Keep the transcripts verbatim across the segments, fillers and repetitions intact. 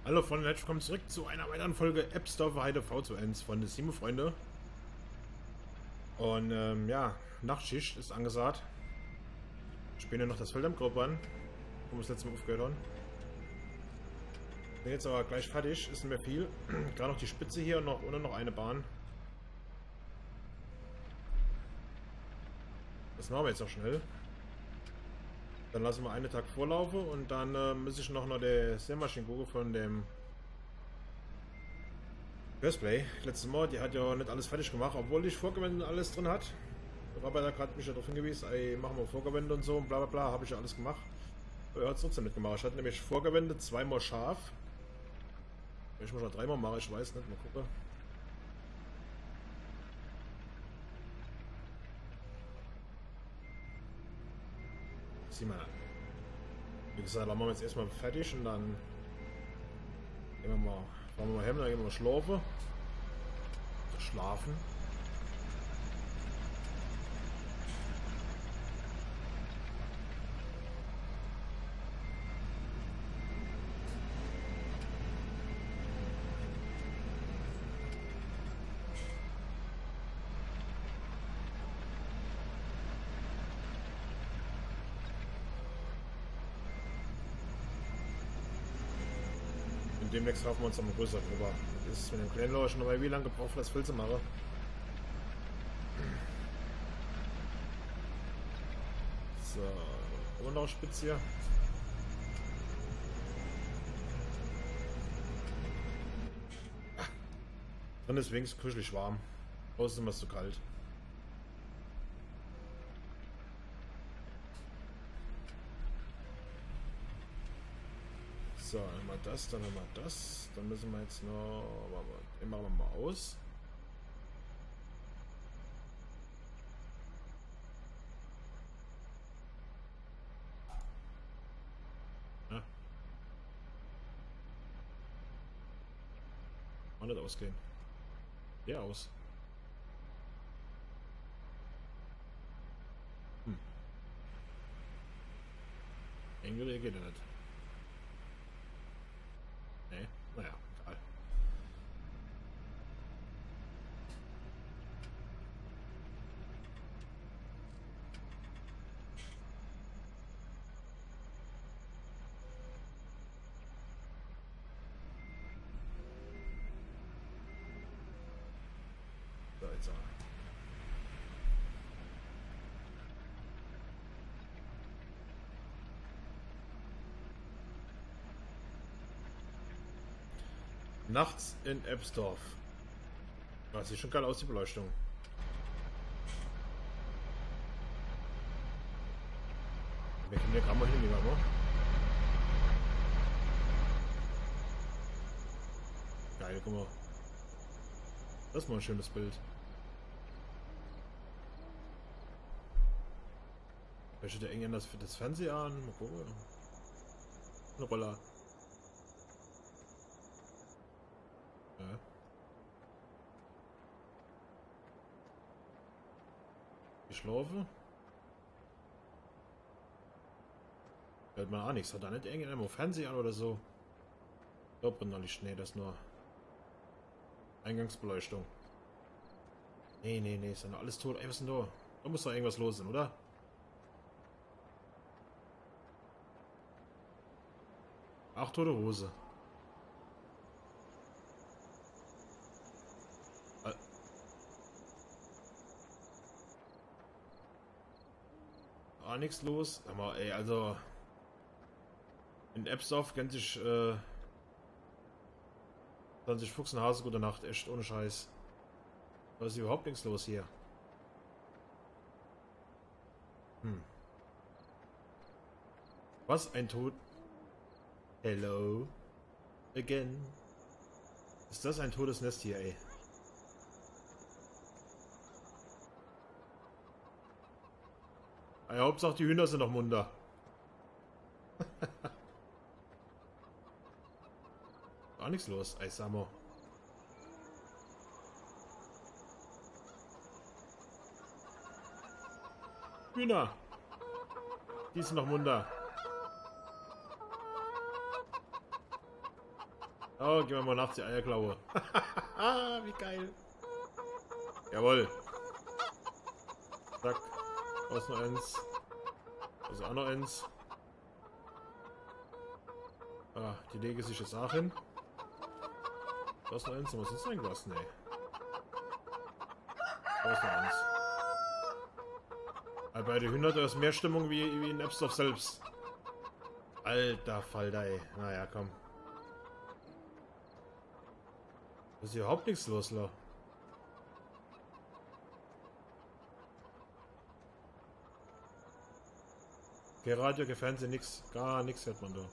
Hallo Freunde, herzlich willkommen zurück zu einer weiteren Folge Appsdorf Heide V zwei eins von des Simo Freunde. Und ähm, ja, Nachtschicht ist angesagt. Spielen noch das Feld am Gruppern, wo wir das letzte Mal aufgehört haben. Bin jetzt aber gleich fertig, ist nicht mehr viel. Gerade noch die Spitze hier und noch, und noch eine Bahn. Das machen wir jetzt auch schnell. Dann lassen wir einen Tag vorlaufen und dann äh, muss ich noch, noch der Sämaschine gucken von dem Firstplay. Letztes Mal, die hat ja nicht alles fertig gemacht, obwohl ich Vorgewände alles drin hat. Der Arbeiter hat mich ja darauf hingewiesen, ey, machen wir Vorgewände und so und bla bla bla, habe ich ja alles gemacht. Aber er hat es trotzdem nicht gemacht. Ich hatte nämlich Vorgewände zweimal scharf. Ich muss noch dreimal machen, ich weiß nicht, mal gucken. Sieh mal. Wie gesagt, dann machen wir jetzt erstmal fertig und dann gehen wir mal, fahren wir mal hin, dann gehen wir mal schlafen. Schlafen. Demnächst kaufen wir uns noch mal größer drüber. Das ist mit dem kleinen Lohr schon noch mal wie lange gebraucht, das Filze mache. So, und noch spitz hier. Ah, drin ist wenigstens kuschelig warm. Draußen ist immer zu kalt. So, dann mal das, dann mal das. Dann müssen wir jetzt noch. Den machen wir mal aus. Ja. Kann nicht ausgehen. Der aus. Hm. Irgendwie geht er nicht. Nee, naja, egal. So, jetzt aber. Nachts in Appsdorf. Das sieht schon geil aus, die Beleuchtung. Wir können hier Kamera hinnehmen, aber. Geil, guck mal. Das ist mal ein schönes Bild. Vielleicht steht der irgendjemand das für das Fernseher an. Mal gucken. Eine Roller. Ja. Ich schlafe. Hört man auch nichts. Hat da nicht irgendjemand Fernseher an oder so? Ich glaube noch nicht. Nee, das ist nur Eingangsbeleuchtung. Nee, nee, nee. Ist ja noch alles tot. Ey, was ist denn da? Da muss doch irgendwas los sein, oder? Ach, tote Hose. Äh. Ah, nichts los. Aber ey, also. In Appsdorf kennt sich, äh. Dann sich Fuchs und Hase gute Nacht. Echt, ohne Scheiß. Da ist überhaupt nichts los hier. Hm. Was ein Tod. Hello. Again. Ist das ein totes Nest hier, ey? Ja, Hauptsache die Hühner sind noch munter. Gar nichts los, ey, Samo. Hühner. Die sind noch munter. Oh, gehen wir mal nachts die Eierklaue. Wie geil. Jawohl. Zack. Da ist noch eins. Da ist auch noch eins. Ah, die lege sich jetzt auch hin. Da ist noch eins. Was ist denn was? Nee. Da ist noch eins. Aber bei den Hühnern, da ist mehr Stimmung wie, wie in Ebsdorf selbst. Alter Falter, ey. Naja, komm. Da ist überhaupt nichts los, la. Kein Radio, kein Fernsehen, nix. Gar nichts hört man da.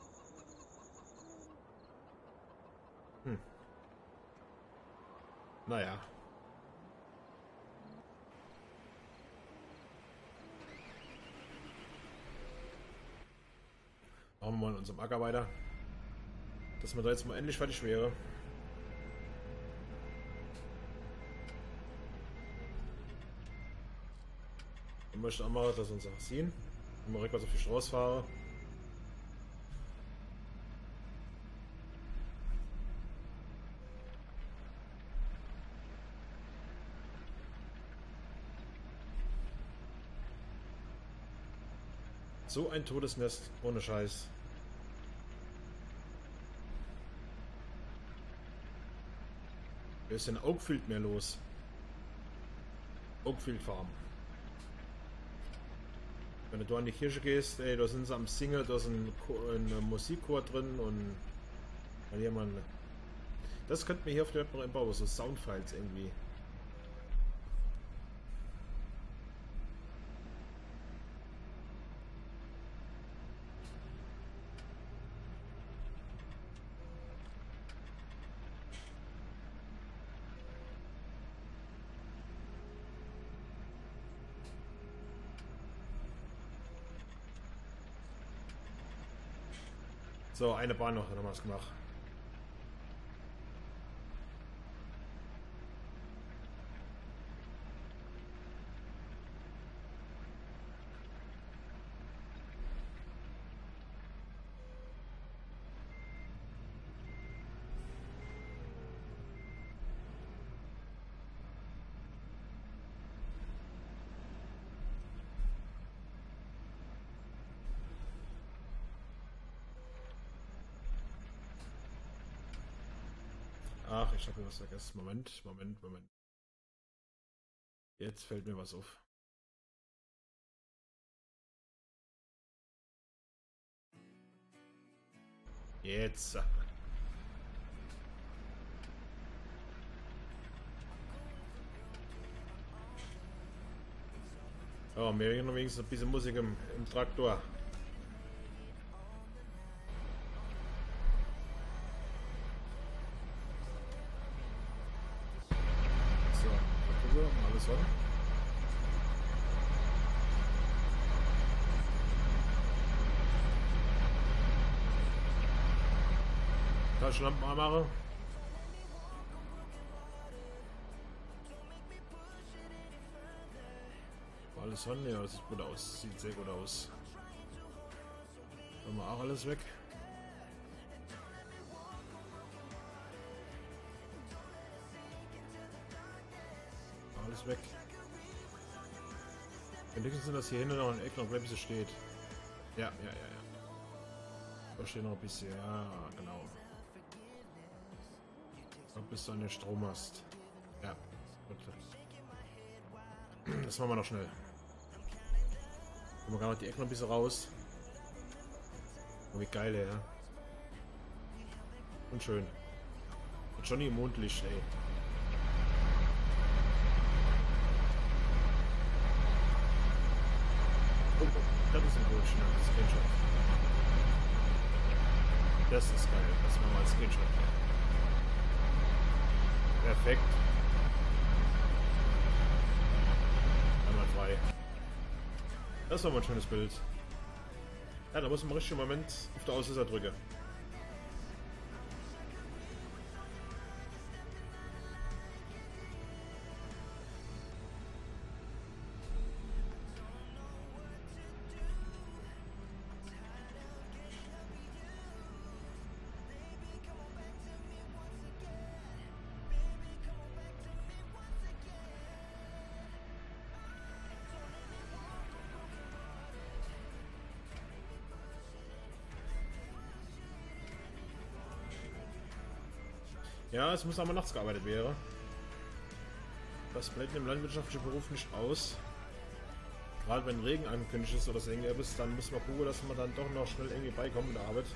Hm. Naja. Machen wir mal in unserem Acker weiter. Dass man da jetzt mal endlich fertig wäre. Ich möchte auch mal, dass wir uns auch sehen. Wenn wir rückwärts auf die Straße fahren. So ein Todesnest, ohne Scheiß. Da ist in Oakfield mehr los. Oakfield Farm. Wenn du an die Kirche gehst, ey, da sind sie am Singen, da ist ein, ein Musikchor drin und weil jemand. Das könnte mir hier auf der Web noch einbauen, so Soundfiles irgendwie. So, eine Bahn noch, dann haben wir es gemacht. Ach, ich habe mir was vergessen. Moment, Moment, Moment. Jetzt fällt mir was auf. Jetzt. Oh, wir hören wenigstens ein bisschen Musik im, im Traktor. So, alles an. Taschenlampen anmachen. Alles an, ja, das sieht gut aus. Sieht sehr gut aus. Haben wir auch alles weg. Alles weg. Wenigstens sind das hier hinten noch ein Eck noch ein bisschen steht. Ja, ja, ja, ja. Da steht noch ein bisschen, ja, genau. Da bist du an den Strom hast. Ja, gut. Das machen wir noch schnell. Kommen wir gerade die Ecken noch ein bisschen raus. Oh, wie geil, ja. Und schön. Und Johnny im Mondlicht, ey. Oh, oh, das ist ein Brötchen, das ist Screenshot. Das ist geil, das machen wir als Screenshot. Perfekt. Einmal frei. Das war mal ein schönes Bild. Ja, da muss man im richtigen Moment auf der Auslöser drücken. Ja, es muss aber nachts gearbeitet werden. Das bleibt im landwirtschaftlichen Beruf nicht aus. Gerade wenn Regen angekündigt ist oder so irgendwas, dann muss man gucken, dass man dann doch noch schnell irgendwie beikommt in der Arbeit.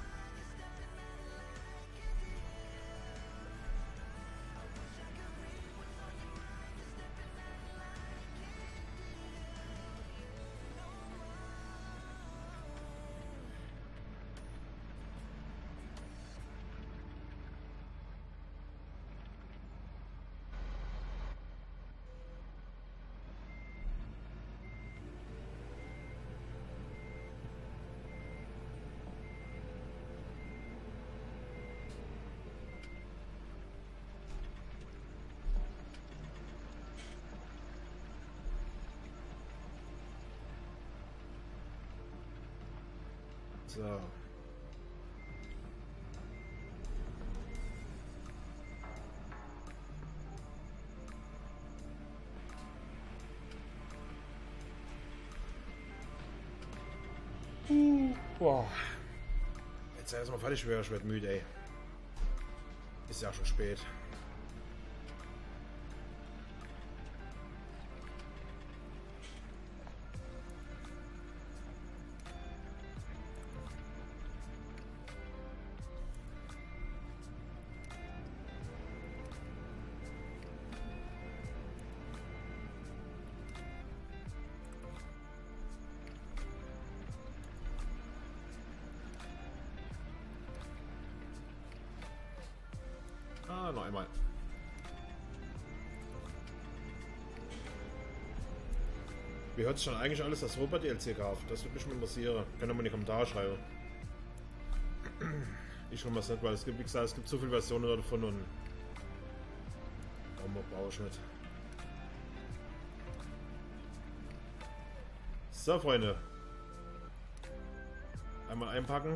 So. Uh, boah. Jetzt erstmal fertig wäre, ich werde müde, ey. Ist ja schon spät. Ah, noch einmal. Wie hört sich dann eigentlich alles das Robert D L C gekauft? Das würde mich mal interessieren. Könnt ihr mal in die Kommentare schreiben. Ich schon mal nicht, weil es gibt, wie gesagt, es gibt so viele Versionen davon und warum brauche ich nicht. So, Freunde. Einmal einpacken.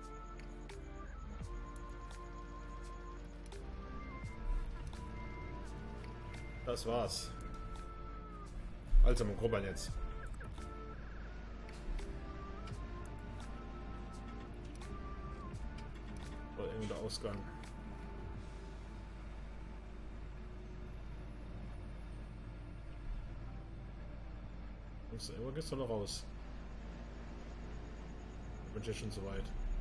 Das war's. Also, mein Gruppern jetzt. Oder irgendwie der Ausgang. Muss immer geht's doch noch raus. Bin ich jetzt schon zu weit.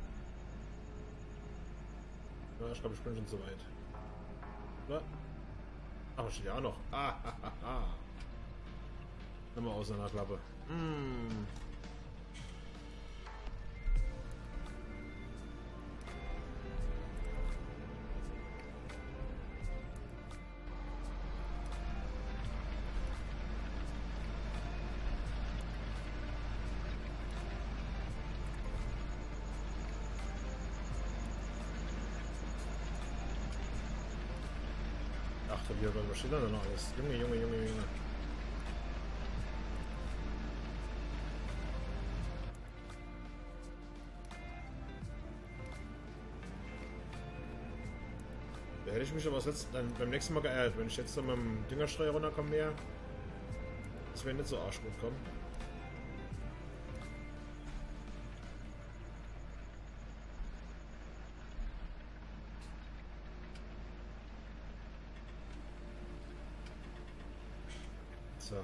Ja, ich glaube, ich bin schon zu weit. Ja. Ach, steht ja auch noch. Ah, ha, ha, ha. Nochmal aus einer Klappe. Mm. Ach, was steht da noch alles? Junge, Junge, Junge, Junge. Da hätte ich mich aber jetzt dann beim nächsten Mal geärgert, wenn ich jetzt dann mit dem Düngerstreuer runterkomme mehr. Das wäre nicht so arschgut kommen. So.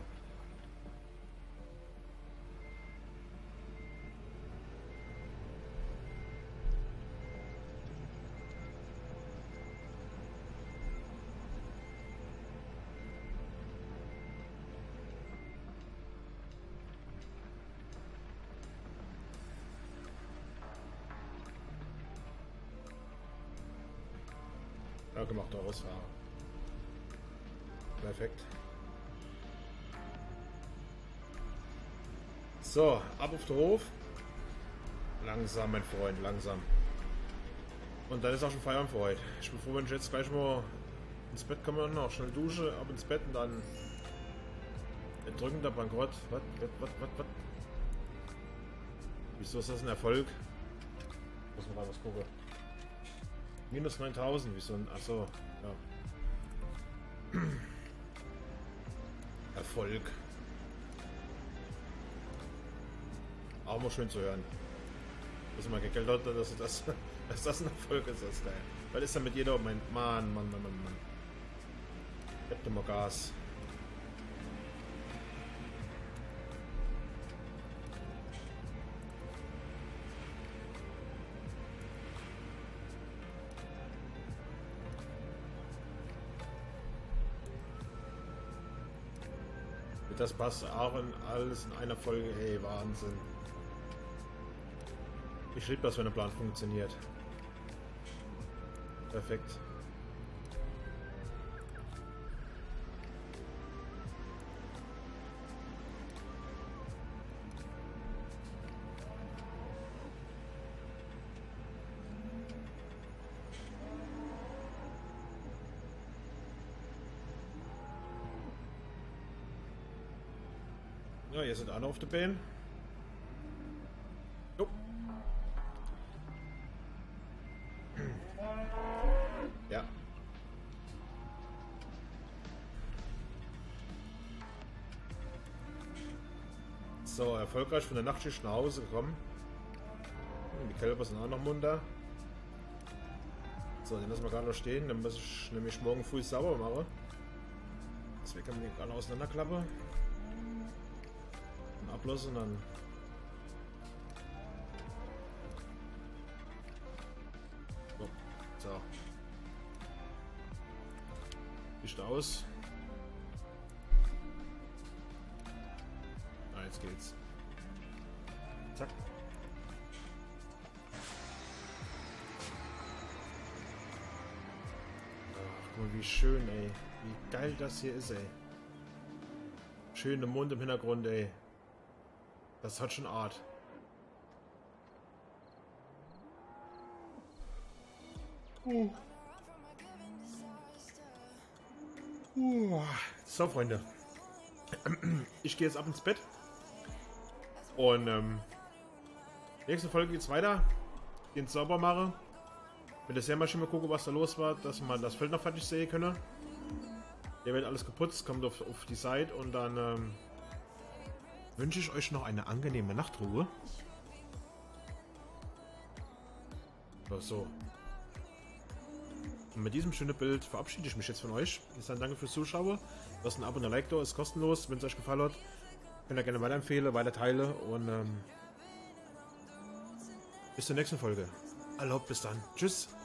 Ja, gemacht aus. Ja. Perfekt. So, ab auf den Hof. Langsam, mein Freund, langsam. Und dann ist auch schon Feierabend für heute. Ich bin froh, wenn ich jetzt gleich mal ins Bett komme und noch schnell dusche, ab ins Bett und dann erdrückender Bankrott. Was, was, was, was, was? Wieso ist das ein Erfolg? Muss man mal was gucken. Minus neuntausend, wieso ein... Achso, ja. Erfolg. Auch mal schön zu hören. Dass man Geld hat, dass das, dass das ein Erfolg ist, das ist geil. Weil ist dann mit jeder, mein Mann, Mann, Mann, Mann, Mann. Ich hab mal Gas. Das passt auch in alles in einer Folge. Hey, Wahnsinn. Ich liebe das, wenn der Plan funktioniert. Perfekt. Ja, hier sind alle auf der Bahn. Oh. Ja. So, erfolgreich von der Nachtschicht nach Hause gekommen. Die Kälber sind auch noch munter. So, den lassen wir gerade noch stehen. Dann muss ich nämlich morgen früh sauber machen. Deswegen kann man die gerade auseinanderklappen. Ablassen dann. Oh, so. Licht aus. Ah, jetzt geht's. Zack. Ach, guck mal, wie schön, ey. Wie geil das hier ist, ey. Schöner Mond im Hintergrund, ey. Das hat schon Art. Uh. Uh. So, Freunde. Ich gehe jetzt ab ins Bett. Und ähm, nächste Folge geht's weiter. Gehen sauber machen. Mit der Sämaschine mal gucken, was da los war, dass man das Feld noch fertig sehen könne. Hier wird alles geputzt, kommt auf, auf die Seite und dann ähm, wünsche ich euch noch eine angenehme Nachtruhe. So. Und mit diesem schönen Bild verabschiede ich mich jetzt von euch. Ich sage danke fürs Zuschauen. Lasst ein Abo und ein Like da, ist kostenlos. Wenn es euch gefallen hat, könnt ihr gerne weiterempfehlen, weiter teilen und ähm, bis zur nächsten Folge. Erlaubt, bis dann. Tschüss.